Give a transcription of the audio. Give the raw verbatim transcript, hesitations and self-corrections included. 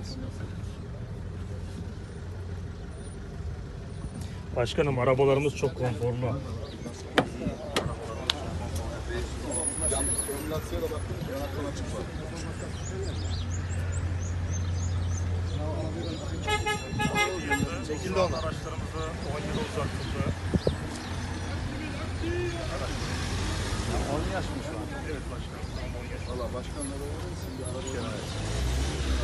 Başkanım arabalarımız çok konforlu. Çekildi onlar. Araçlarımızı on yıl uzatıldı. on yaş mı şu an? Evet başkanım. on yaş. Valla başkanları şimdi araba